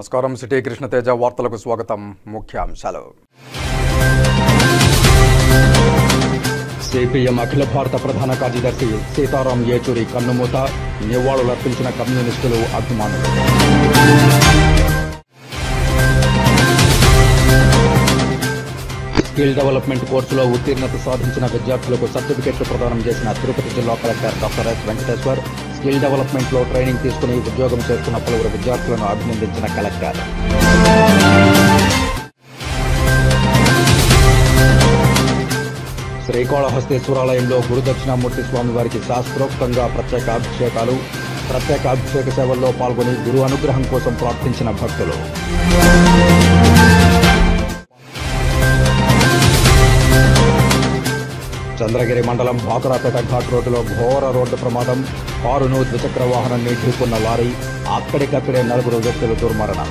నమస్కారం. సిటీ కృష్ణతేజ వార్తలకు స్వాగతం. ముఖ్యాంశాలు. సిపిఎం అఖిల భారత ప్రధాన కార్యదర్శి సీతారాం యేచూరి కన్నుమూత, నివాళులర్పించిన కమ్యూనిస్టులు, అభిమానులు. స్కిల్ డెవలప్మెంట్ కోర్సులో ఉత్తీర్ణత సాధించిన విద్యార్థులకు సర్టిఫికెట్లు ప్రదానం చేసిన తిరుపతి జిల్లా collector doctor S Venkateshwar. Skill development లో ట్రైనింగ్ తీసుకుని ఉద్యోగం చేస్తున్న పలువురు విద్యార్థులను అభినందించిన కలెక్టర్. శ్రీకాళహస్తీశ్వరాలయంలో గురుదక్షిణామూర్తి స్వామివారికి శాస్త్రోక్తంగా ప్రత్యేకాభిషేకాలు. ప్రత్యేకాభిషేక సేవల్లో పాల్గొని గురు అనుగ్రహం కోసం ప్రార్థించిన భక్తులు. చంద్రగిరి మండలం భాకరాపేట ఘాట్ రోడ్డులో ఘోర రోడ్డు ప్రమాదం. కారును ద్విచక్ర వాహనాన్ని ఢీకొన్న లారీ. అక్కడికక్కడే 4 వ్యక్తులు దుర్మరణం.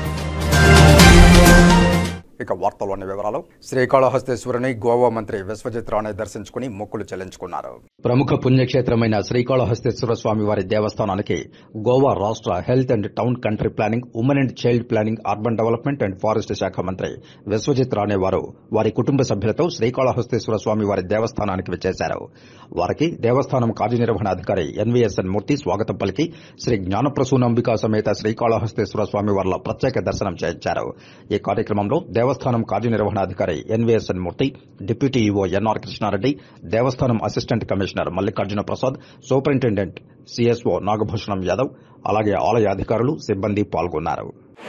ఇక వార్తల్లోని వివరాలు. శ్రీకాళహస్తీశ్వరుని గోవా మంత్రి విశ్వజిత్ రాణే దర్శించుకుని మొక్కులు చెల్లించుకున్నారు. ప్రముఖ పుణ్యక్షేత్రమైన శ్రీకాళహస్తీశ్వర స్వామివారి దేవస్థానానికి గోవా రాష్ట్ర health and town country planning, women and child planning, urban development and forest శాఖ మంత్రి విశ్వజిత్ రాణే వారు వారి కుటుంబ సభ్యులతో శ్రీకాళహస్తీశ్వర స్వామివారి దేవస్థానానికి వచ్చేశారు. వారికి దేవస్థానం కార్యనిర్వహణాధికారి ఎన్వీఎస్ఎన్ మూర్తి స్వాగతం పలికి శ్రీ జ్ఞానప్రసూనాంబికా సమేత శ్రీకాళహస్తీశ్వర స్వామివార్ల ప్రత్యేక దర్శనం చేయించారు. ఈ కార్యక్రమంలో దేవస్థానం కార్యనిర్వహణాధికారి NVSN Murthy, deputy EO NR Krishna Reddy, దేవస్థానం assistant commissioner Mallikarjuna Prasad, superintendent CSO Nagabhushanam Yadav, అలాగే ఆలయ అధికారులు, సిబ్బంది పాల్గొన్నారు.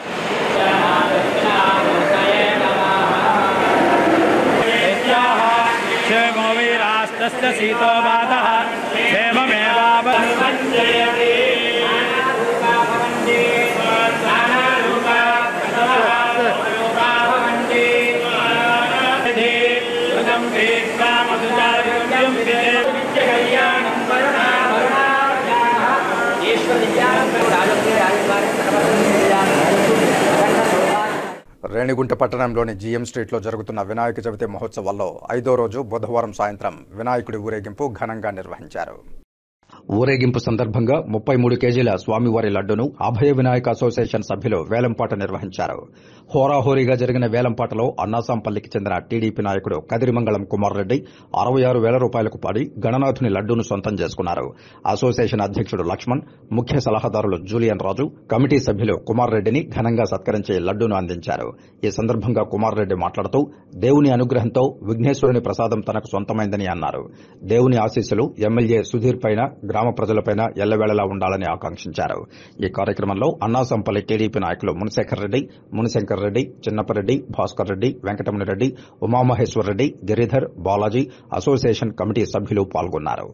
రేణిగుంట పట్టణంలోని జీఎం స్ట్రీట్లో జరుగుతున్న వినాయక చవితి మహోత్సవాల్లో 5వ రోజు బుధవారం సాయంత్రం వినాయకుడి ఊరేగింపు ఘనంగా నిర్వహించారు. ఊరేగింపు సందర్భంగా 33 కేజీల స్వామివారి లడ్డును అభయ వినాయక అసోసియేషన్ సభ్యులు వేలంపాట నిర్వహించారు. హోరాహోరీగా జరిగిన వేలంపాటలో అన్నాసాంపల్లికి చెందిన టీడీపీ నాయకుడు కదిరిమంగళం కుమార్ రెడ్డి 66,000 రూపాయలకు పాడి గణనాథుని లడ్డూను సొంతం చేసుకున్నారు. అసోసియేషన్ అధ్యక్షుడు లక్ష్మణ్, ముఖ్య సలహాదారులు జూలియన్ రాజు, కమిటీ సభ్యులు కుమార్ రెడ్డిని ఘనంగా సత్కరించి లడ్డూను అందించారు. ఈ సందర్భంగా కుమార్ రెడ్డి మాట్లాడుతూ దేవుని అనుగ్రహంతో విఘ్నేశ్వరుని ప్రసాదం తనకు సొంతమైందని అన్నారు. దేవుని ఆశీస్సులు ఎమ్మెల్యే సుధీర్ పైన, గ్రామ ప్రజలపైన ఎల్లవేళలా ఉండాలని ఆకాంక్షించారు. ఈ కార్యక్రమంలో అన్నాసంపల్లి టీడీపీ నాయకులు మునిశేఖర్ రెడ్డి, మునిశంకర్ రెడ్డి, చిన్నపరెడ్డి, భాస్కర్ రెడ్డి, వెంకటమణి రెడ్డి, ఉమామహేశ్వర్ రెడ్డి, గిరిధర్, బాలాజీ, అసోసియేషన్ కమిటీ సభ్యులు పాల్గొన్నారు.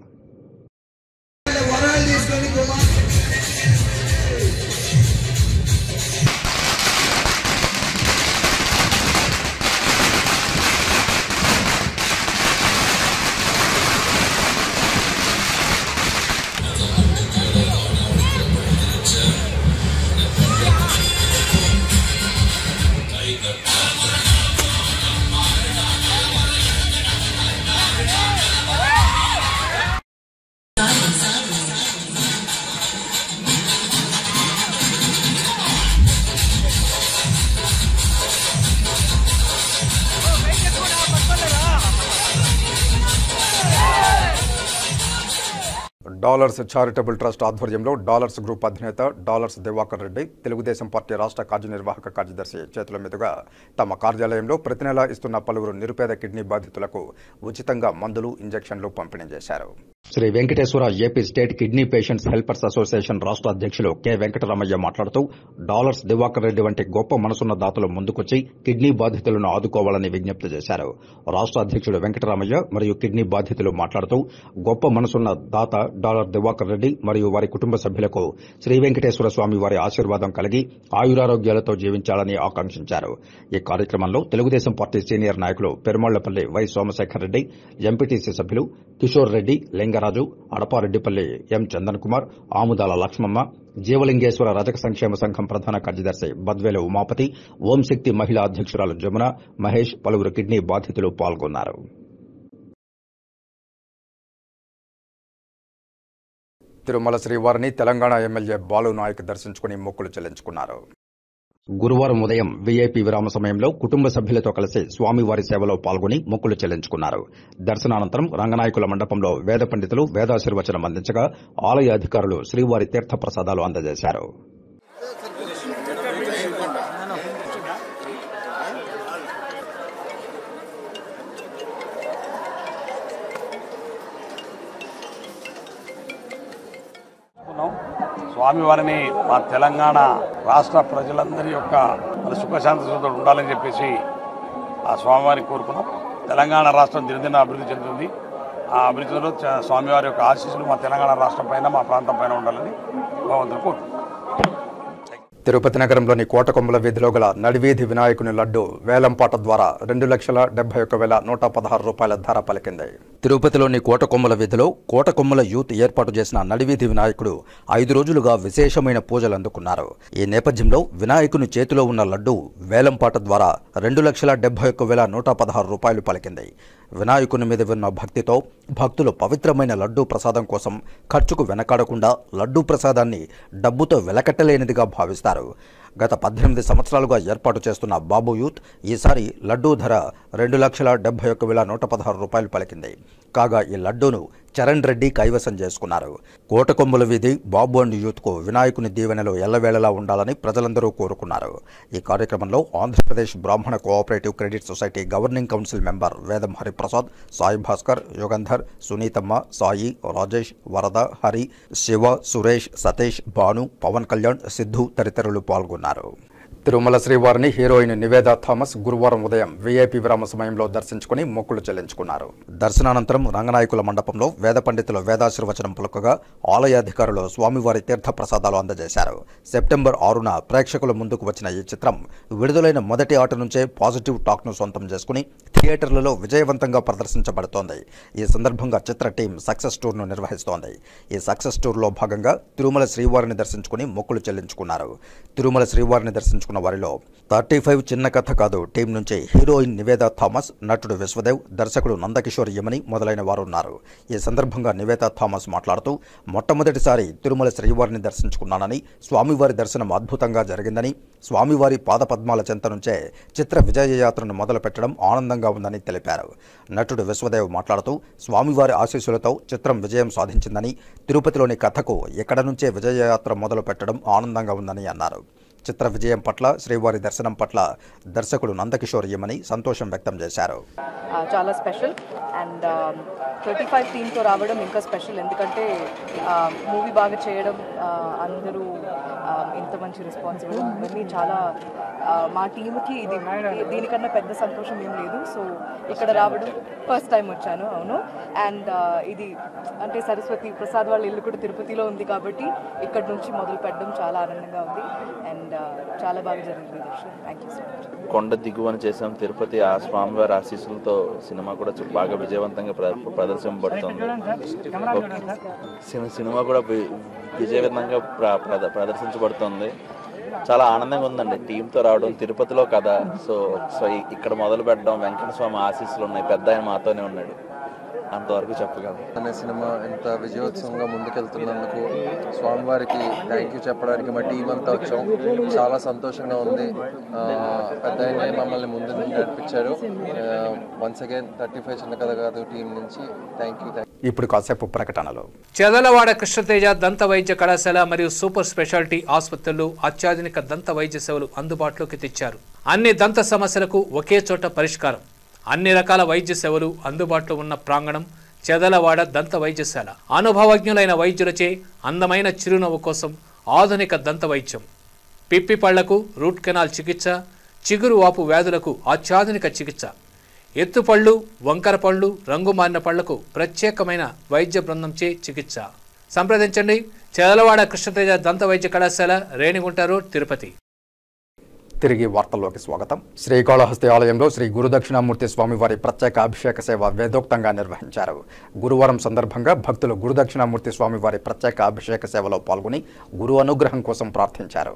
డాలర్స్ చారిటబుల్ ట్రస్ట్ ఆధ్వర్యంలో డాలర్స్ గ్రూప్ అధినేత డాలర్స్ దివాకర్ రెడ్డి, తెలుగుదేశం పార్టీ రాష్ట్ర కార్యనిర్వాహక కార్యదర్శి చేతుల మీదుగా తమ కార్యాలయంలో ప్రతి నెలా ఇస్తున్న పలువురు నిరుపేద కిడ్నీ బాధితులకు ఉచితంగా మందులు, ఇంజెక్షన్లు పంపిణీ చేశారు. Sri Venkateswara AP state kidney patients helpers association రాష్ట్ర అధ్యక్షులు కె వెంకటరామయ్య మాట్లాడుతూ డాలర్స్ దివాకర్ రెడ్డి వంటి గొప్ప మనసున్న దాతలు ముందుకొచ్చి కిడ్నీ బాధితులను ఆదుకోవాలని విజ్ఞప్తి చేశారు. రాష్ట్ర అధ్యక్షుడు వెంకటరామయ్య మరియు కిడ్నీ బాధితులు మాట్లాడుతూ గొప్ప మనసున్న దాత డాలర్ దివాకర్ రెడ్డి మరియు వారి కుటుంబ సభ్యులకు శ్రీ వెంకటేశ్వర స్వామి వారి ఆశీర్వాదం కలిగి ఆయురారోగ్యాలతో జీవించాలని ఆకాంక్షించారు. ఈ కార్యక్రమంలో తెలుగుదేశం పార్టీ సీనియర్ నాయకులు పెరుమాళ్లపల్లి వై సోమశేఖర్ రెడ్డి, ఎంపీటీసీ సభ్యులు కిషోర్ రెడ్డి, లింగరాజు, అడపారెడ్డిపల్లి ఎం చందన్ కుమార్, ఆముదాల లక్ష్మమ్మ, జీవలింగేశ్వర రజక సంక్షేమ సంఘం ప్రధాన కార్యదర్శి బద్వేలు ఉమాపతి, ఓంశక్తి మహిళా అధ్యక్షురాలు జమున, మహేష్, పలువురు కిడ్నీ బాధితులు పాల్గొన్నారు. తిరుమల శ్రీవారిని తెలంగాణ ఎమ్మెల్యే బాలు నాయక్ దర్శించుకుని మొక్కులు చెల్లించుకున్నారు. గురువారం ఉదయం వీఐపీ విరామ సమయంలో కుటుంబ సభ్యులతో కలిసి స్వామివారి సేవలో పాల్గొని మొక్కులు చెల్లించుకున్నారు. దర్శనానంతరం రంగనాయకుల మండపంలో వేద పండితులు వేదాశీర్వచనం అందించగా ఆలయ అధికారులు శ్రీవారి తీర్థ ప్రసాదాలు అందజేశారు. స్వామివారిని మా తెలంగాణ రాష్ట్ర ప్రజలందరి యొక్క సుఖశాంతితో ఉండాలని చెప్పేసి ఆ స్వామివారిని కోరుకున్నాం. తెలంగాణ రాష్ట్రం దినదిన అభివృద్ధి చెందుతుంది. ఆ అభివృద్ధిలో స్వామివారి యొక్క ఆశీస్సులు మా తెలంగాణ రాష్ట్రం పైన మా ప్రాంతం పైన ఉండాలని భగవంతుని కోరుకుంటున్నాం. తిరుపతి నగరంలోని కోటకొమ్మల వీధిలో గల నడివీధి వినాయకుని లడ్డు వేలంపాట ద్వారా 2,71,116 రూపాయల ధర పలికింది. తిరుపతిలోని కోటకొమ్మల వీధిలో కోటకొమ్మల యూత్ ఏర్పాటు చేసిన నడివీధి వినాయకుడు 5 రోజులుగా విశేషమైన పూజలు అందుకున్నారు. ఈ నేపథ్యంలో వినాయకుని చేతిలో ఉన్న లడ్డు వేలంపాట ద్వారా 2,71,116 రూపాయలు పలికింది. వినాయకుని మీద ఉన్న భక్తితో భక్తులు పవిత్రమైన లడ్డూ ప్రసాదం కోసం ఖర్చుకు వెనకాడకుండా లడ్డూ ప్రసాదాన్ని డబ్బుతో వెలకట్టలేనిదిగా భావిస్తారు. గత 18 సంవత్సరాలుగా ఏర్పాటు చేస్తున్న బాబు యూత్ ఈసారి లడ్డూ ధర 2,71,116 రూపాయలు పలికింది. కాగా ఈ లడ్డూను చరణ్ రెడ్డి కైవసం చేసుకున్నారు. కోటకొమ్మల వీధి బాబు అండ్ యూత్కు వినాయకుని దీవెనలు ఎల్లవేళలా ఉండాలని ప్రజలందరూ కోరుకున్నారు. ఈ కార్యక్రమంలో Andhra Pradesh Brahmana cooperative credit society governing council member Vedam Hariprasad, Sai Bhaskar, Yugandhar, సునీతమ్మ, సాయి, రాజేష్, వరద, హరి, శివ, సురేష్, సతీష్, భాను, పవన్ కళ్యాణ్, సిద్ధు తదితరులు పాల్గొన్నారు. తిరుమల శ్రీవారిని హీరోయిన్ నివేదా థామస్ గురువారం ఉదయం వీఐపీ విరామ సమయంలో దర్శించుకుని మొక్కులు చెల్లించుకున్నారు. దర్శనానంతరం రంగనాయకుల మండపంలో వేద పండితులు వేదాశీర్వచనం పలుకగా ఆలయ అధికారులు స్వామివారి తీర్థ ప్రసాదాలు అందజేశారు. సెప్టెంబర్ 6న ప్రేక్షకుల ముందుకు వచ్చిన ఈ చిత్రం విడుదలైన మొదటి ఆట నుంచే పాజిటివ్ టాక్ను సొంతం చేసుకుని థియేటర్లలో విజయవంతంగా ప్రదర్శించబడుతోంది. ఈ సందర్భంగా చిత్ర టీం సక్సెస్ టూర్ను నిర్వహిస్తోంది. ఈ సక్సెస్ టూర్లో భాగంగా తిరుమల శ్రీవారిని దర్శించుకుని మొక్కులు చెల్లించుకున్నారు. తిరుమల శ్రీవారిని దర్శించుకున్న వారిలో 35 చిన్న కథ కాదు టీం నుంచి హీరోయిన్ నివేదా థామస్, నటుడు విశ్వదేవ్, దర్శకుడు నందకిషోర్ యమని మొదలైన వారు ఉన్నారు. ఈ సందర్భంగా నివేదా థామస్ మాట్లాడుతూ మొట్టమొదటిసారి తిరుమల శ్రీవారిని దర్శించుకున్నానని, స్వామివారి దర్శనం అద్భుతంగా జరిగిందని, స్వామివారి పాదపద్మాల చెంత నుంచే చిత్ర విజయయాత్రను మొదలు పెట్టడం ఆనందంగా ఉందని తెలిపారు. నటుడు విశ్వదేవ్ మాట్లాడుతూ స్వామివారి ఆశీస్సులతో చిత్రం విజయం సాధించిందని, తిరుపతిలోని కథకు ఇక్కడ నుంచే విజయయాత్ర మొదలు పెట్టడం ఆనందంగా ఉందని అన్నారు. చిత్ర విజయం పట్ల, శ్రీవారి దర్శనం పట్ల దర్శకుడు నందకిషోర్ యమని సంతోషం వ్యక్తం చేశారు. చాలా స్పెషల్ అండ్ 35 టీమ్తో రావడం ఇంకా స్పెషల్. ఎందుకంటే మూవీ బాగా చేయడం, అందరూ ఇంత మంచి రెస్పాన్స్ ఇవ్వడం ఇవన్నీ చాలా మా టీంకి ఇది దీనికన్నా పెద్ద సంతోషం ఏం లేదు. సో ఇక్కడ రావడం ఫస్ట్ టైం వచ్చాను. అవును. అండ్ ఇది అంటే సరస్వతి ప్రసాద్ వాళ్ళ ఇల్లు కూడా తిరుపతిలో ఉంది కాబట్టి ఇక్కడ నుంచి మొదలు పెట్టడం చాలా ఆనందంగా ఉంది అండ్ చాలా బాగా జరిగింది దర్శనం. Thank you so much. కొండ దిగువన చేసాం తిరుపతి. ఆ స్వామివారి ఆశీస్సులతో సినిమా కూడా బాగా విజయవంతంగా ప్రదర్శింపబడుతుంది. సినిమా కూడా విజయవంతంగా ప్రదర్శించబడుతుంది. చాలా ఆనందంగా ఉందండి టీంతో రావడం, తిరుపతిలో కదా. సో ఇక్కడ మొదలు పెట్టడం, వెంకట స్వామి ఆశీస్సులు ఉన్నాయి, పెద్ద ఆయన మాతోనే ఉన్నాడు, అంతవరకు చెప్పగలను. అనే సినిమా ఇంత విజయోత్సవంగా ముందుకెళ్తున్నందుకు స్వామివారికి థ్యాంక్ యూ చెప్పడానికి మా టీం అంతా వచ్చాం. చాలా సంతోషంగా ఉంది. పెద్ద ఆయన మమ్మల్ని ముందు నడిపించారు. వన్స్ అగైన్ 35 చిన్న కథ కాదు టీం నుంచి థ్యాంక్ యూ. ఇప్పుడు కాసేపు ప్రకటనలు. చెదలవాడ కృష్ణతేజ దంత వైద్య కళాశాల మరియు సూపర్ స్పెషాలిటీ ఆసుపత్రులు అత్యాధునిక దంత వైద్య సేవలు అందుబాటులోకి తెచ్చారు. అన్ని దంత సమస్యలకు ఒకే చోట పరిష్కారం. అన్ని రకాల వైద్య సేవలు అందుబాటులో ఉన్న ప్రాంగణం చెదలవాడ దంత వైద్యశాల. అనుభవజ్ఞులైన వైద్యులచే అందమైన చిరునవ్వు కోసం ఆధునిక దంత వైద్యం, పిప్పి పళ్లకు రూట్ కెనాల్ చికిత్స, చిగురు వాపు వ్యాధులకు అత్యాధునిక చికిత్స, ఎత్తుపళ్ళు, వంకర పళ్ళు, రంగు మారిన పళ్లకు ప్రత్యేకమైన వైద్య బృందంచే చికిత్స. సంప్రదించండి. చెదలవాడ కృష్ణతేజ దంత వైద్య కళాశాల, రేణిగుంట రోడ్, తిరుపతి. తిరిగి వార్తల్లోకి స్వాగతం. శ్రీకాళహస్తి ఆలయంలో శ్రీ గురుదక్షిణామూర్తి స్వామివారి ప్రత్యేక అభిషేక సేవ వేదోక్తంగా నిర్వహించారు. గురువారం సందర్భంగా భక్తులు గురుదక్షిణామూర్తి స్వామివారి ప్రత్యేక అభిషేక సేవలో పాల్గొని గురు అనుగ్రహం కోసం ప్రార్థించారు.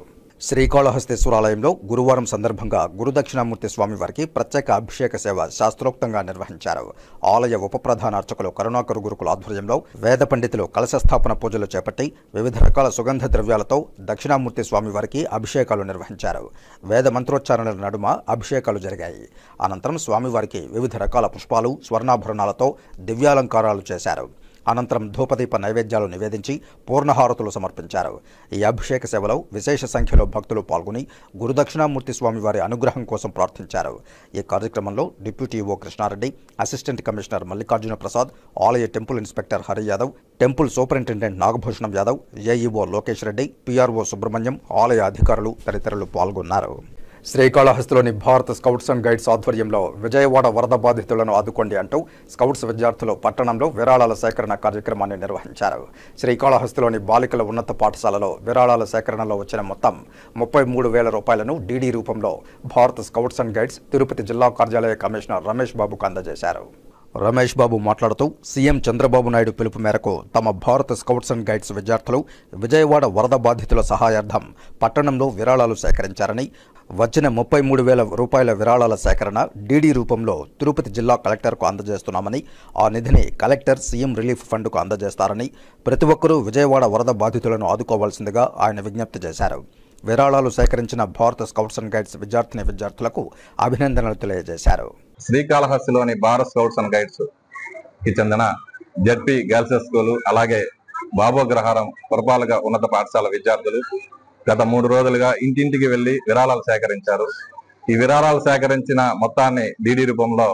శ్రీకాళహస్తీశ్వరాలయంలో గురువారం సందర్భంగా గురుదక్షిణామూర్తి స్వామివారికి ప్రత్యేక అభిషేక సేవ శాస్త్రోక్తంగా నిర్వహించారు. ఆలయ ఉప ప్రధాన అర్చకులు కరుణాకర్ గురుకుల ఆధ్వర్యంలో వేద పండితులు కలశస్థాపన పూజలు చేపట్టి వివిధ రకాల సుగంధ ద్రవ్యాలతో దక్షిణామూర్తి స్వామివారికి అభిషేకాలు నిర్వహించారు. వేద మంత్రోచ్చారణల నడుమ అభిషేకాలు జరిగాయి. అనంతరం స్వామివారికి వివిధ రకాల పుష్పాలు, స్వర్ణాభరణాలతో దివ్యాలంకారాలు చేశారు. అనంతరం ధూపదీప నైవేద్యాలు నివేదించి పూర్ణహారతులు సమర్పించారు. ఈ అభిషేక సేవలో విశేష సంఖ్యలో భక్తులు పాల్గొని గురుదక్షిణామూర్తి స్వామివారి అనుగ్రహం కోసం ప్రార్థించారు. ఈ కార్యక్రమంలో deputy EO Krishna Reddy, assistant commissioner Mallikarjuna Prasad, ఆలయ temple inspector Hari Yadav, temple superintendent Nagabhushanam Yadav, AEO Lokesh Reddy, PRO Subrahmanyam, ఆలయ అధికారులు తదితరులు పాల్గొన్నారు. శ్రీకాళహస్తిలోని భారత్ స్కౌట్స్ అండ్ గైడ్స్ ఆధ్వర్యంలో విజయవాడ వరద బాధితులను ఆదుకోండి అంటూ స్కౌట్స్ విద్యార్థులు పట్టణంలో విరాళాల సేకరణ కార్యక్రమాన్ని నిర్వహించారు. శ్రీకాళహస్తిలోని బాలికల ఉన్నత పాఠశాలలో విరాళాల సేకరణలో వచ్చిన మొత్తం 33,000 రూపాయలను డీడీ రూపంలో Bharat scouts and guides Tirupati జిల్లా కార్యాలయ కమిషనర్ రమేష్ బాబుకు అందజేశారు. రమేష్ బాబు మాట్లాడుతూ సీఎం చంద్రబాబు నాయుడు పిలుపు మేరకు తమ భారత్ స్కౌట్స్ అండ్ గైడ్స్ విద్యార్థులు విజయవాడ వరద బాధితుల సహాయార్థం పట్టణంలో విరాళాలు సేకరించారని, వచ్చిన 33,000 రూపాయల విరాళాల సేకరణ డీడీ రూపంలో తిరుపతి జిల్లా కలెక్టర్కు అందజేస్తున్నామని, ఆ నిధిని కలెక్టర్ సీఎం రిలీఫ్ ఫండ్కు అందజేస్తారని, ప్రతి ఒక్కరూ విజయవాడ వరద బాధితులను ఆదుకోవాల్సిందిగా ఆయన విజ్ఞప్తి చేశారు. విరాళాలు సేకరించిన భారత స్కౌట్స్ అండ్ గైడ్స్ విద్యార్థులకు అభినందనలు తెలియజేశారు. శ్రీకాళహస్తిలోని భారత్ స్కౌట్స్ అండ్ గైడ్స్ కి చెందిన జడ్పీ గర్ల్స్ స్కూలు, అలాగే బాబోగ్రహారం పురపాలక ఉన్నత పాఠశాల విద్యార్థులు గత 3 రోజులుగా ఇంటింటికి వెళ్లి విరాళాలు సేకరించారు. ఈ విరాళాలు సేకరించిన మొత్తాన్ని డీడీ రూపంలో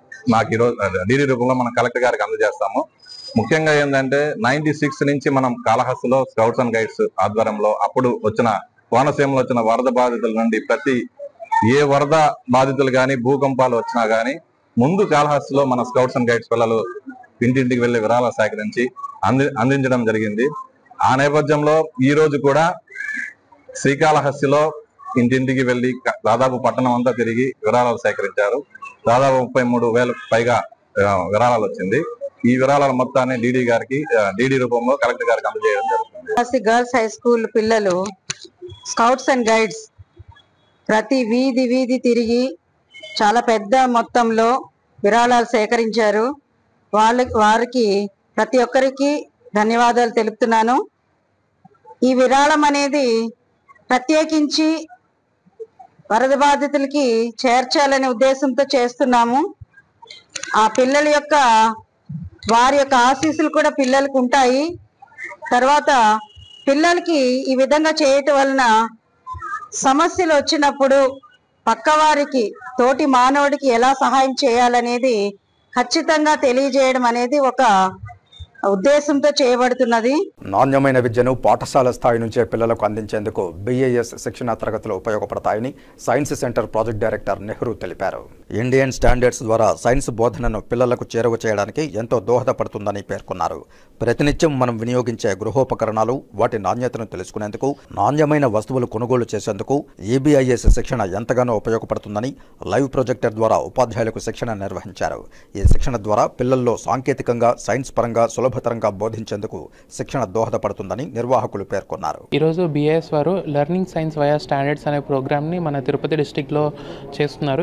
మనం కలెక్టర్ గారికి అందజేస్తాము. ముఖ్యంగా ఏంటంటే 96 నుంచి మనం కాళహస్తిలో స్కౌట్స్ అండ్ గైడ్స్ ఆధ్వర్యంలో అప్పుడు వచ్చిన కోనసీమలో వచ్చిన వరద బాధితుల నుండి ఏ వరద బాధితులు కానీ భూకంపాలు వచ్చినా కానీ ముందు కాళహస్తిలో మన స్కౌట్స్ అండ్ గైడ్స్ పిల్లలు ఇంటింటికి వెళ్లి విరాళాలు సేకరించి అందించడం జరిగింది. ఆ నేపథ్యంలో ఈ రోజు కూడా శ్రీకాళహస్తిలో ఇంటింటికి వెళ్లి దాదాపు పట్టణం అంతా తిరిగి విరాళాలు సేకరించారు. దాదాపు 33,000 పైగా విరాళాలు వచ్చింది. ఈ విరాళాల మొత్తాన్ని డీడీ రూపంలో కలెక్టర్ గారికి అందజేయడం జరుగుతుంది. గర్ల్స్ హై స్కూల్ పిల్లలు స్కౌట్స్ అండ్ గైడ్స్ ప్రతి వీధి తిరిగి చాలా పెద్ద మొత్తంలో విరాళాలు సేకరించారు. వారికి ప్రతి ఒక్కరికి ధన్యవాదాలు తెలుపుతున్నాను. ఈ విరాళం అనేది ప్రత్యేకించి వరద బాధితులకి చేర్చాలనే ఉద్దేశంతో చేస్తున్నాము. ఆ పిల్లల వారి యొక్క ఆశీస్సులు కూడా పిల్లలకు ఉంటాయి. తర్వాత పిల్లలకి ఈ విధంగా చేయటం వలన సమస్యలు వచ్చినప్పుడు పక్కవారికి, తోటి మానవుడికి ఎలా సహాయం చేయాలనేది ఖచ్చితంగా తెలియజేయడం అనేది ఒక ఉద్దేశంతో చేయబడుతున్నది. నాణ్యమైన విద్యను పాఠశాల స్థాయి నుంచే పిల్లలకు అందించేందుకు BIS శిక్షణా తరగతులు ఉపయోగపడతాయని science centre project director Nehru తెలిపారు. ఇండియన్ స్టాండర్డ్స్ ద్వారా సైన్స్ బోధనను పిల్లలకు చేరువ చేయడానికి ఎంతో దోహదపడుతుందని పేర్కొన్నారు. ప్రతినిత్యం మనం వినియోగించే గృహోపకరణాలు, వాటి నాణ్యతను తెలుసుకునేందుకు, నాణ్యమైన వస్తువులు కొనుగోలు చేసేందుకు EBIS శిక్షణ ఎంతగానో ఉపయోగపడుతుందని లైవ్ ప్రొజెక్టర్ ద్వారా ఉపాధ్యాయులకు శిక్షణ నిర్వహించారు. ఈ శిక్షణ ద్వారా పిల్లల్లో సాంకేతికంగా, సైన్స్ పరంగా సులభతరంగా బోధించేందుకు శిక్షణ దోహదపడుతుందని నిర్వాహకులు పేర్కొన్నారు. ఈరోజు BIS వారు లెర్నింగ్ సైన్స్ వయా స్టాండర్డ్స్ అనే ప్రోగ్రామ్ని మన తిరుపతి డిస్టిక్లో చేస్తున్నారు.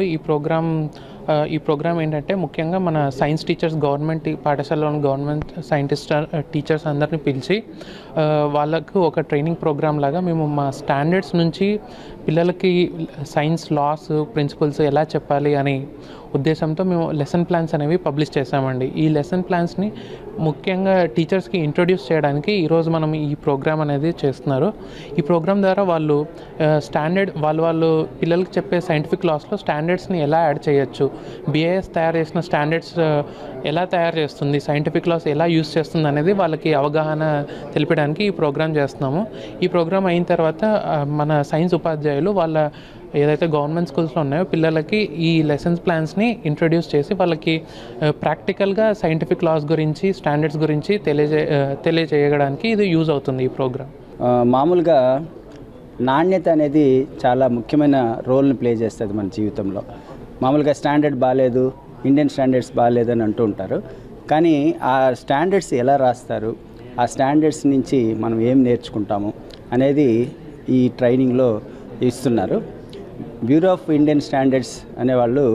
ఈ ప్రోగ్రామ్ ఏంటంటే ముఖ్యంగా మన సైన్స్ టీచర్స్, గవర్నమెంట్ పాఠశాలలోని గవర్నమెంట్ సైంటిస్ట్ టీచర్స్ అందరినీ పిలిచి వాళ్ళకు ఒక ట్రైనింగ్ ప్రోగ్రామ్ లాగా మేము మా స్టాండర్డ్స్ నుంచి పిల్లలకి సైన్స్ లాస్, ప్రిన్సిపల్స్ ఎలా చెప్పాలి అని ఉద్దేశంతో మేము లెసన్ ప్లాన్స్ అనేవి పబ్లిష్ చేసామండి. ఈ లెసన్ ప్లాన్స్ని ముఖ్యంగా టీచర్స్కి ఇంట్రొడ్యూస్ చేయడానికి ఈరోజు మనం ఈ ప్రోగ్రామ్ అనేది చేస్తున్నారు. ఈ ప్రోగ్రామ్ ద్వారా వాళ్ళు వాళ్ళు పిల్లలకి చెప్పే సైంటిఫిక్ లాస్లో స్టాండర్డ్స్ని ఎలా యాడ్ చేయొచ్చు, BIS తయారు చేసిన స్టాండర్డ్స్ ఎలా తయారు చేస్తుంది, సైంటిఫిక్ లాస్ ఎలా యూస్ చేస్తుంది అనేది వాళ్ళకి అవగాహన తెలిపడానికి ఈ ప్రోగ్రామ్ చేస్తున్నాము. ఈ ప్రోగ్రామ్ అయిన తర్వాత మన సైన్స్ ఉపాధ్యాయులు వాళ్ళ ఏదైతే గవర్నమెంట్ స్కూల్స్లో ఉన్నాయో పిల్లలకి ఈ లెసన్స్ ప్లాన్స్ని ఇంట్రొడ్యూస్ చేసి వాళ్ళకి ప్రాక్టికల్గా సైంటిఫిక్ లాస్ గురించి, స్టాండర్డ్స్ గురించి తెలియజేయడానికి ఇది యూజ్ అవుతుంది ఈ ప్రోగ్రామ్. మామూలుగా నాణ్యత అనేది చాలా ముఖ్యమైన రోల్ని ప్లే చేస్తుంది మన జీవితంలో. మామూలుగా స్టాండర్డ్ బాగాలేదు, ఇండియన్ స్టాండర్డ్స్ బాగాలేదు అని అంటూ ఉంటారు. కానీ ఆ స్టాండర్డ్స్ ఎలా రాస్తారు, ఆ స్టాండర్డ్స్ నుంచి మనం ఏం నేర్చుకుంటాము అనేది ఈ ట్రైనింగ్లో ఇస్తున్నారు. బ్యూరో ఆఫ్ ఇండియన్ స్టాండర్డ్స్ అనేవాళ్ళు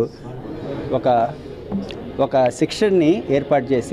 ఒక సెక్షన్ని ఏర్పాటు చేసి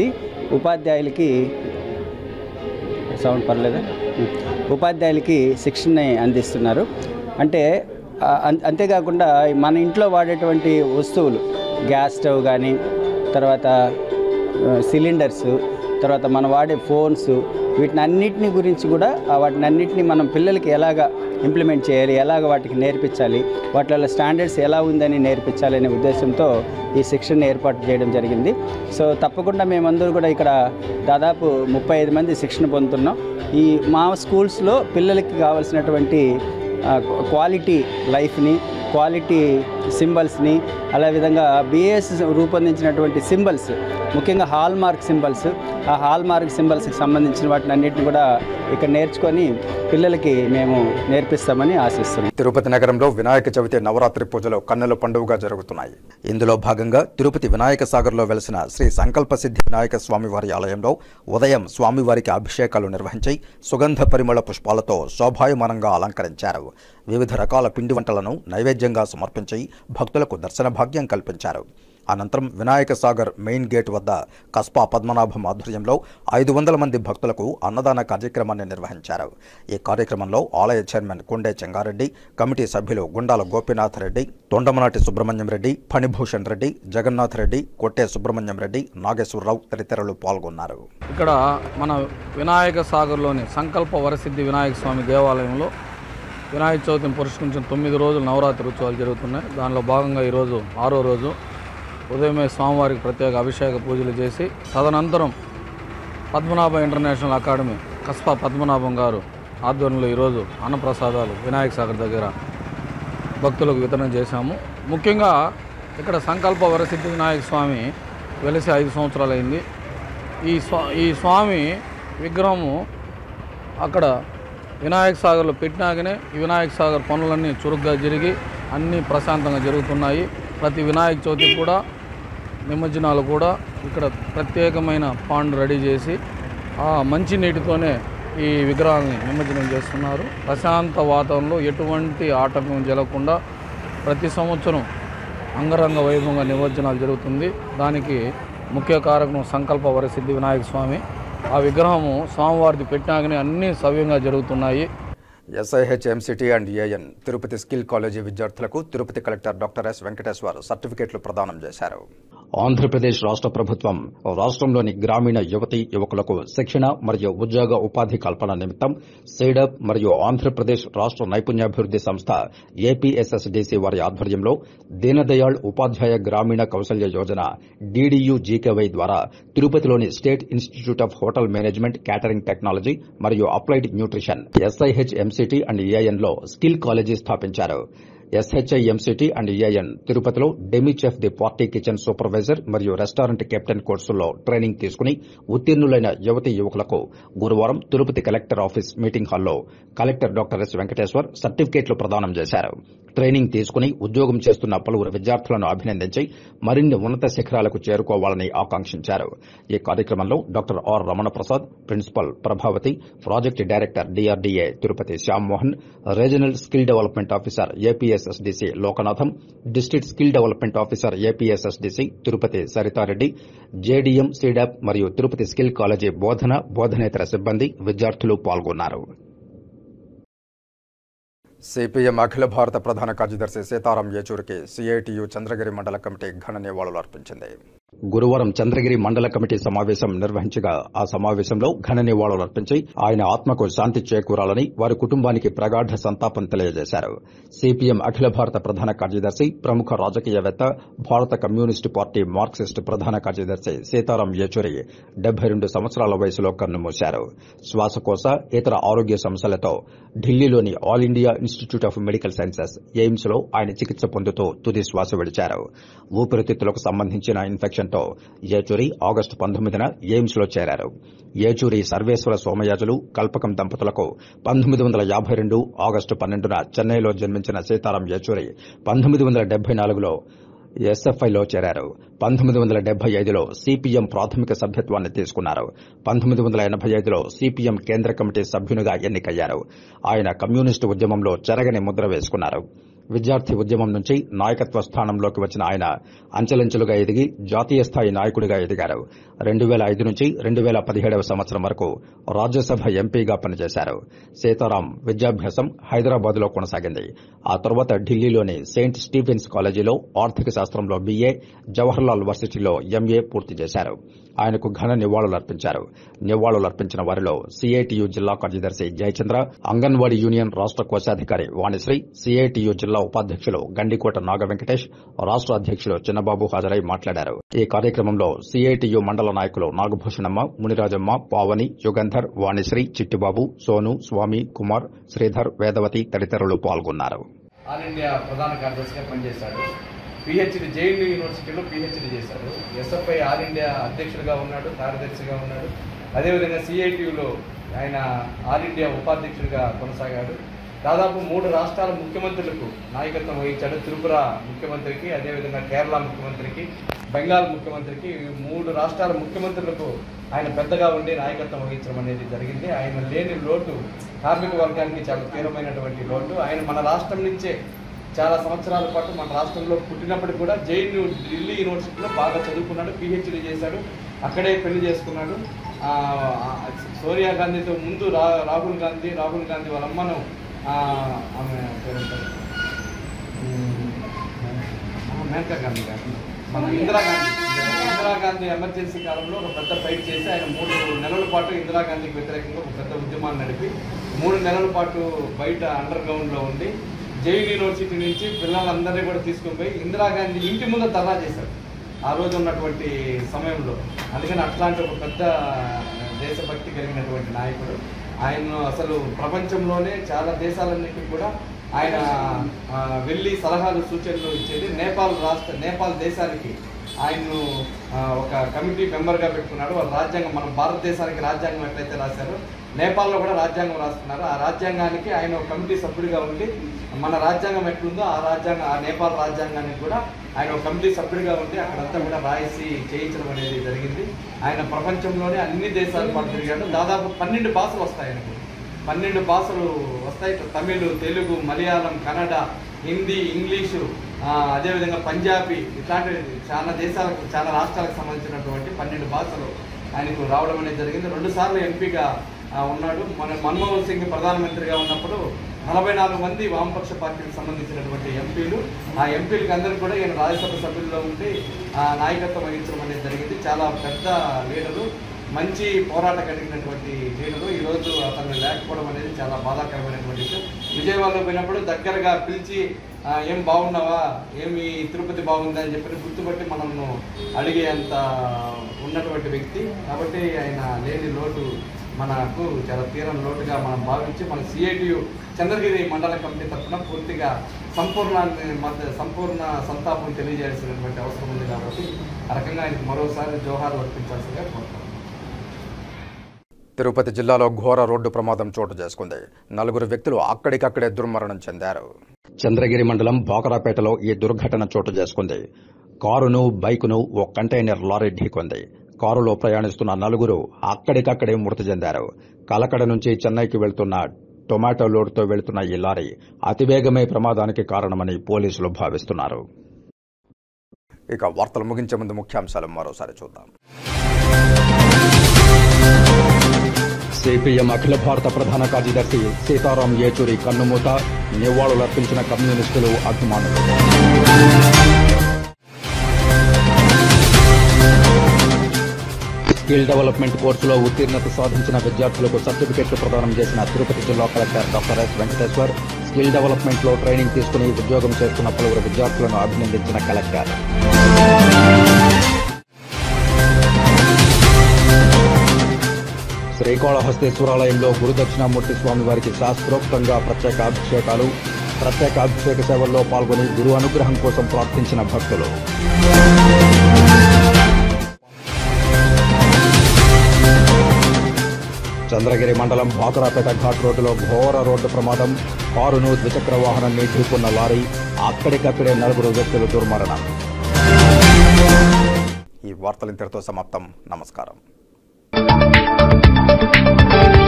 ఉపాధ్యాయులకి శిక్షణని అందిస్తున్నారు. అంటే అంతేకాకుండా మన ఇంట్లో వాడేటువంటి వస్తువులు, గ్యాస్ స్టవ్ కానీ, తర్వాత సిలిండర్స్, తర్వాత మనం వాడే ఫోన్స్, వీటినన్నిటిని గురించి కూడా వాటినన్నిటిని మనం పిల్లలకి ఎలాగ ఇంప్లిమెంట్ చేయాలి, ఎలాగ వాటికి నేర్పించాలి, వాటిలో స్టాండర్డ్స్ ఎలా ఉందని నేర్పించాలి అనే ఉద్దేశంతో ఈ శిక్షణ ఏర్పాటు చేయడం జరిగింది. సో తప్పకుండా మేమందరూ కూడా ఇక్కడ దాదాపు 35 మంది శిక్షణ పొందుతున్నాం. మా స్కూల్స్లో పిల్లలకి కావాల్సినటువంటి క్వాలిటీ లైఫ్ని, క్వాలిటీ సింబల్స్ని, అలా విధంగా బిఏఎస్ రూపొందించినటువంటి సింబల్స్, ముఖ్యంగా హాల్ మార్క్ సింబల్స్, ఆ హాల్ మార్క్ సింబల్స్కి సంబంధించిన వాటిని అన్నింటిని కూడా ఇక్కడ నేర్చుకొని పిల్లలకి మేము నేర్పిస్తామని ఆశిస్తున్నాం. తిరుపతి నగరంలో వినాయక చవితి నవరాత్రి పూజలు కన్నుల పండుగగా జరుగుతున్నాయి. ఇందులో భాగంగా తిరుపతి వినాయక సాగర్లో వెలిసిన శ్రీ సంకల్ప సిద్ధి వినాయక స్వామివారి ఆలయంలో ఉదయం స్వామివారికి అభిషేకాలు నిర్వహించి సుగంధ పరిమళ పుష్పాలతో శోభాయమానంగా అలంకరించారు. వివిధ రకాల పిండి వంటలను నైవేద్యంగా సమర్పించి భక్తులకు దర్శన భాగ్యం కల్పించారు. అనంతరం వినాయక సాగర్ మెయిన్ గేట్ వద్ద కస్బా పద్మనాభం ఆధ్వర్యంలో 500 మంది భక్తులకు అన్నదాన కార్యక్రమాన్ని నిర్వహించారు. ఈ కార్యక్రమంలో ఆలయ చైర్మన్ కొండే చెంగారెడ్డి, కమిటీ సభ్యులు గుండాల గోపీనాథ్ రెడ్డి, తొండమనాటి సుబ్రహ్మణ్యం రెడ్డి, ఫణిభూషణ్ రెడ్డి, జగన్నాథ్ రెడ్డి, కొట్టే సుబ్రహ్మణ్యం రెడ్డి, నాగేశ్వరరావు తదితరులు పాల్గొన్నారు. ఇక్కడ మన వినాయక సాగర్లోని సంకల్ప వరసిద్ధి వినాయక స్వామి దేవాలయంలో వినాయక చవితిని పురస్కరించిన 9 రోజులు నవరాత్రి ఉత్సవాలు జరుగుతున్నాయి. దానిలో భాగంగా ఈరోజు 6వ రోజు ఉదయమే స్వామివారికి ప్రత్యేక అభిషేక పూజలు చేసి తదనంతరం పద్మనాభ ఇంటర్నేషనల్ అకాడమీ కస్బా పద్మనాభం గారు ఆధ్వర్యంలో ఈరోజు అన్నప్రసాదాలు వినాయక సాగర్ దగ్గర భక్తులకు వితరణ చేశాము. ముఖ్యంగా ఇక్కడ సంకల్ప వరసిద్ధి వినాయక స్వామి వెలిసి 5 సంవత్సరాలు అయింది. ఈ స్వామి విగ్రహము అక్కడ వినాయక సాగర్లో పెట్టినాకనే ఈ వినాయక సాగర్ పనులన్నీ చురుగ్గా జరిగి అన్నీ ప్రశాంతంగా జరుగుతున్నాయి. ప్రతి వినాయక చవితికి కూడా నిమజ్జనాలు కూడా ఇక్కడ ప్రత్యేకమైన పాండ్ రెడీ చేసి ఆ మంచి నీటితోనే ఈ విగ్రహాలని నిమజ్జనం చేస్తున్నారు. ప్రశాంత వాతావరణంలో ఎటువంటి ఆటంకం జరగకుండా ప్రతి సంవత్సరం అంగరంగ వైభవంగా నిమజ్జనాలు జరుగుతుంది. దానికి ముఖ్య కారకం సంకల్ప వరసిద్ధి వినాయక స్వామి. ఆ విగ్రహము స్వామివారిది పెట్టినాకనే అన్నీ సవ్యంగా జరుగుతున్నాయి. SIH MCT and AN Tirupati skill college విద్యార్థులకు Tirupati collector doctor S Venkateshwar సర్టిఫికెట్లు ప్రదానం చేశారు. ఆంధ్రప్రదేశ్ రాష్ట్ర ప్రభుత్వం రాష్ట్రంలోని గ్రామీణ యువతీ యువకులకు శిక్షణ మరియు ఉద్యోగ ఉపాధి కల్పన నిమిత్తం సీడప్ మరియు ఆంధ్రప్రదేశ్ రాష్ట్ర నైపుణ్యాభివృద్ది సంస్థ ఏపీఎస్ఎస్డీసీ వారి ఆధ్వర్యంలో దీనదయాళ్ ఉపాధ్యాయ గ్రామీణ కౌశల్య యోజన DDU-GKY ద్వారా తిరుపతిలోని state institute of hotel management, catering technology మరియు applied nutrition SIH MCT and ఏఎన్లో స్కిల్ కాలేజీ స్థాపించారు. SHIMCT అండ్ ఏఎన్ తిరుపతిలో demi chef de partie kitchen supervisor మరియు రెస్టారెంట్ కెప్టెన్ కోర్సుల్లో ట్రైనింగ్ తీసుకుని ఉత్తీర్ణులైన యువతీ యువకులకు గురువారం తిరుపతి కలెక్టర్ ఆఫీస్ మీటింగ్ హాల్లో కలెక్టర్ డాక్టర్ ఎస్ వెంకటేశ్వర్ సర్టిఫికెట్లు ప్రదానం చేశారు. ట్రైనింగ్ తీసుకుని ఉద్యోగం చేస్తున్న పలువురు విద్యార్థులను అభినందించి మరిన్ని ఉన్నత శిఖరాలకు చేరుకోవాలని ఆకాంక్షించారు. ఈ కార్యక్రమంలో doctor R Ramana Prasad, principal Prabhavati, project director DRDA Tirupati Shyam Mohan, regional skill development officer APSSDC Lokanatham, district skill development officer APSSDC Tirupati Saritha Reddy, JDM, SEEDAP మరియు తిరుపతి స్కిల్ కాలేజీ బోధనేతర సిబ్బంది, విద్యార్థులు పాల్గొన్నారు. సిపిఎం అఖిల భారత ప్రధాన కార్యదర్శి సీతారాం యేచూరికి CITU చంద్రగిరి మండల కమిటీ ఘన నివాళులు అర్పించింది. గురువారం చంద్రగిరి మండల కమిటీ సమావేశం నిర్వహించగా ఆ సమావేశంలో ఘన నివాళులు అర్పించి ఆయన ఆత్మకు శాంతి చేకూరాలని, వారి కుటుంబానికి ప్రగాఢ సంతాపం తెలియజేశారు. సిపిఎం అఖిల భారత ప్రధాన కార్యదర్శి, ప్రముఖ రాజకీయవేత్త, భారత కమ్యూనిస్టు పార్టీ మార్క్సిస్ట్ ప్రధాన కార్యదర్శి సీతారాం యేచూరి 72 సంవత్సరాల వయసులో కన్నుమూశారు. శ్వాసకోశ, ఇతర ఆరోగ్య సమస్యలతో ఢిల్లీలోని all India institute of medical sciences AIIMS లో ఆయన చికిత్స పొందుతూ తుది శ్వాస విడిచారు. ఊపిరితిత్తులకు సంబంధించిన ఇన్ఫెక్షన్తో యేచూరి ఆగస్టు 19న ఎయిమ్స్ లో చేరారు. యేచూరి సర్వేశ్వర సోమయాజులు, కల్పకం దంపతులకు 1952 ఆగస్టు 12న చెన్నైలో జన్మించిన సీతారాం యేచూరి 1974లో ఎస్ఎఫ్ఐలో చేరారు. 1975లో సిపిఎం ప్రాథమిక సభ్యత్వాన్ని తీసుకున్నారు. 1985లో సిపిఎం కేంద్ర కమిటీ సభ్యునిగా ఎన్నికయ్యారు. ఆయన కమ్యూనిస్టు ఉద్యమంలో చెరగని ముద్ర వేసుకున్నారు. విద్యార్థి ఉద్యమం నుంచి నాయకత్వ స్థానంలోకి వచ్చిన ఆయన అంచెలంచెలుగా ఎదిగి జాతీయ స్థాయి నాయకుడిగా ఎదిగారు. 2005 నుంచి 2017వ సంవత్సరం వరకు రాజ్యసభ ఎంపీగా పనిచేశారు. సీతారాం విద్యాభ్యాసం హైదరాబాద్లో కొనసాగింది. ఆ తర్వాత ఢిల్లీలోని సెయింట్ స్టీఫెన్స్ కాలేజీలో ఆర్థిక శాస్త్రంలో BA, జవహర్లాల్ వర్సిటీలో MA పూర్తి చేశారు. ఆయనకు ఘన నివాళులర్పించారు. నివాళులర్పించిన వారిలో CITU జిల్లా కార్యదర్శి జయచంద్ర, అంగన్వాడీ యూనియన్ రాష్ట్ర కోశాధికారి వాణిశ్రీ, CITU జిల్లా ఉపాధ్యక్షులు గండికోట నాగవెంకటేష్, రాష్ట్ర అధ్యక్షులు చిన్నబాబు హాజరై మాట్లాడారు. ఈ కార్యక్రమంలో CITU మండల నాయకులు నాగభూషణమ్మ, మునిరాజమ్మ, పావని, యుగంధర్, వాణిశ్రీ, చిట్టిబాబు, సోను, స్వామి, కుమార్, శ్రీధర్, వేదవతి తదితరులు పాల్గొన్నారు. ఆల్ ఇండియా ప్రధాన కార్యదర్శిగా పనిచేశాడు. PhD JNU యూనివర్సిటీలో PhD చేశాడు. SFI ఆల్ ఇండియా అధ్యక్షుడిగా ఉన్నాడు, కార్యదర్శిగా ఉన్నాడు. అదేవిధంగా CITUలో ఆయన ఆల్ ఇండియా ఉపాధ్యక్షుడిగా కొనసాగాడు. దాదాపు 3 రాష్ట్రాల ముఖ్యమంత్రులకు నాయకత్వం వహించాడు. త్రిపుర ముఖ్యమంత్రికి, అదేవిధంగా కేరళ ముఖ్యమంత్రికి, బెంగాల్ ముఖ్యమంత్రికి, 3 రాష్ట్రాల ముఖ్యమంత్రులకు ఆయన పెద్దగా ఉండి నాయకత్వం వహించడం అనేది జరిగింది. ఆయన లేని లోటు కార్మిక వర్గానికి చాలా తీవ్రమైనటువంటి లోటు. ఆయన మన రాష్ట్రం నుంచే చాలా సంవత్సరాల పాటు మన రాష్ట్రంలో పుట్టినప్పటికీ కూడా JNU ఢిల్లీ యూనివర్సిటీలో బాగా చదువుకున్నాడు, PhD చేశాడు, అక్కడే పెళ్లి చేసుకున్నాడు. సోనియా గాంధీతో ముందు రాహుల్ గాంధీ వాళ్ళ అమ్మను ఆమె మేనకా గాంధీ గారు, మన ఇందిరాగాంధీ ఎమర్జెన్సీ కాలంలో ఒక పెద్ద ఫైట్ చేసి ఆయన 3 నెలల పాటు ఇందిరాగాంధీకి వ్యతిరేకంగా ఒక పెద్ద ఉద్యమాన్ని నడిపి 3 నెలల పాటు బయట అండర్ గ్రౌండ్లో ఉండి JNU యూనివర్సిటీ నుంచి పిల్లలందరినీ కూడా తీసుకుని పోయి ఇందిరాగాంధీ ఇంటి ముందు ధర్నా చేశారు ఆ రోజు ఉన్నటువంటి సమయంలో. అందుకని అట్లాంటి ఒక పెద్ద దేశభక్తి కలిగినటువంటి నాయకుడు. ఆయన అసలు ప్రపంచంలోనే చాలా దేశాలన్నింటికి కూడా ఆయన వెళ్ళి సలహాలు సూచనలు ఇచ్చేది. నేపాల్ దేశానికి ఆయన్ను ఒక కమిటీ మెంబర్గా పెట్టుకున్నాడు. వాళ్ళ రాజ్యాంగం, మన భారతదేశానికి రాజ్యాంగం ఎట్లయితే రాశారో నేపాల్లో కూడా రాజ్యాంగం రాస్తున్నారు. ఆ రాజ్యాంగానికి ఆయన ఒక కమిటీ సభ్యుడిగా ఉండి మన రాజ్యాంగం ఎట్లుందో ఆ నేపాల్ రాజ్యాంగానికి కూడా ఆయన ఒక కమిటీ సభ్యుడిగా ఉండి అక్కడంతా కూడా రాసి చేయించడం అనేది జరిగింది. ఆయన ప్రపంచంలోనే అన్ని దేశాలు పాటు తిరిగాడు. దాదాపు 12 భాషలు వస్తాయి ఆయనకు. 12 భాషలు వస్తాయి. తమిళ్, తెలుగు, మలయాళం, కన్నడ, హిందీ, ఇంగ్లీషు, అదేవిధంగా పంజాబీ, ఇట్లాంటి చాలా దేశాలకు, చాలా రాష్ట్రాలకు సంబంధించినటువంటి 12 భాషలు ఆయనకు రావడం అనేది జరిగింది. 2 సార్లు ఎంపీగా ఉన్నాడు. మన్మోహన్ సింగ్ ప్రధానమంత్రిగా ఉన్నప్పుడు 44 మంది వామపక్ష పార్టీకి సంబంధించినటువంటి ఎంపీలు, ఆ ఎంపీలకు అందరికీ కూడా ఈయన రాజ్యసభ సభ్యుల్లో ఉండి నాయకత్వం వహించడం అనేది జరిగింది. చాలా పెద్ద లీడరు, మంచి పోరాట కలిగినటువంటి లీడరు. ఈరోజు అతను లేకపోవడం అనేది చాలా బాధాకరమైనటువంటి విషయం. విజయవాడలో పోయినప్పుడు దగ్గరగా పిలిచి ఏం బాగున్నావా, ఏమి తిరుపతి బాగుందా అని చెప్పి గుర్తుపట్టి మనల్ని అడిగేంత ఉన్నటువంటి వ్యక్తి. కాబట్టి ఆయన లేని లోటు మనకు చాలా తీరని లోటుగా మనం భావించి మన CITU చంద్రగిరి మండల కమిటీ తరఫున పూర్తిగా సంపూర్ణ సంతాపం తెలియజేయాల్సినటువంటి అవసరం ఉంది. కాబట్టి ఆ రకంగా ఆయనకు మరోసారి జోహార్ వర్తించాల్సిందిగా కోరుతున్నాను. తిరుపతి జిల్లాలో ఘోర రోడ్డు ప్రమాదం చోటు చేసుకుంది. 4 వ్యక్తులు అక్కడికక్కడే దుర్మరణం చెందారు. చంద్రగిరి మండలం బోకరాపేటలో ఈ దుర్ఘటన చోటు చేసుకుంది. కారును, బైకును ఓ కంటైనర్ లారీ ఢీకొంది. కారులో ప్రయాణిస్తున్న 4 అక్కడికక్కడే మృతి చెందారు. కలకడ నుంచి చెన్నైకి వెళ్తున్న టొమాటో లోడ్తో వెళ్తున్న ఈ లారీ అతివేగమే ప్రమాదానికి కారణమని పోలీసులు భావిస్తున్నారు. ఇక వార్తలు ముగించే ముందు ముఖ్యాంశాలు మరోసారి చూద్దాం. సిపిఎం అఖిల భారత ప్రధాన కార్యదర్శి సీతారాం యేచూరి కన్నుమూత, నివాళులర్పించిన కమ్యూనిస్టులు, అభిమానులు. స్కిల్ డెవలప్మెంట్ కోర్సులో ఉత్తీర్ణత సాధించిన విద్యార్థులకు సర్టిఫికెట్లు ప్రదానం చేసిన తిరుపతి జిల్లా collector doctor S Venkateshwar. Skill డెవలప్మెంట్లో ట్రైనింగ్ తీసుకుని ఉద్యోగం చేస్తున్న పలువురు విద్యార్థులను అభినందించిన కలెక్టర్. శ్రీకాళహస్తేశ్వరాలయంలో గురుదక్షిణామూర్తి స్వామివారికి శాస్త్రోక్తంగా ప్రత్యేకాభిషేకాలు. ప్రత్యేకాభిషేక సేవల్లో పాల్గొని గురు అనుగ్రహం కోసం ప్రార్థించిన భక్తులు. చంద్రగిరి మండలం బాకరాపేట ఘాట్ రోడ్డులో ఘోర రోడ్డు ప్రమాదం. కారును, ద్విచక్ర వాహనాన్ని ఢీకొన్న లారీ. అక్కడికక్కడే 4 వ్యక్తులు దుర్మరణం. ఈ వార్తలు ఇంతటితో సమాప్తం. నమస్కారం.